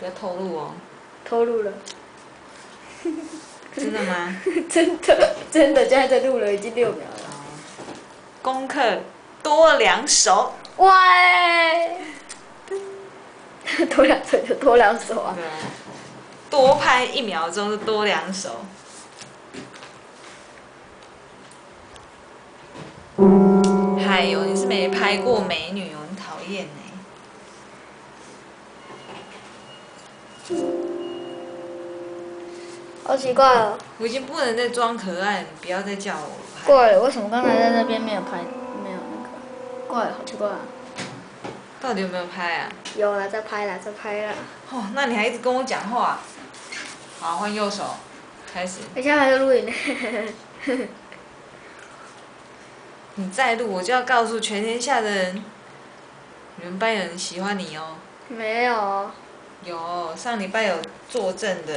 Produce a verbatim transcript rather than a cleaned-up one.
不要透露哦。 透露了。 真的吗？ 真的真的，现在在录了，已经六秒了。 功课多两手。 喂，多两手就多两手啊。 对啊。多拍一秒钟就多两手。还有你是没拍过美女哦，很讨厌呢。 好奇怪哦。 我已经不能再装可爱了，你不要再叫我拍。 怪了，为什么刚才在那边没有拍，没有那个？怪了，好奇怪啊。 到底有没有拍啊？ 有了，在拍了，在拍了。 哦，那你还一直跟我讲话。好，换右手，开始。 我现在还在录影呢。 你再录，我就要告诉全天下的人，你们班有人喜欢你哦。 没有。 有，上礼拜有作证的。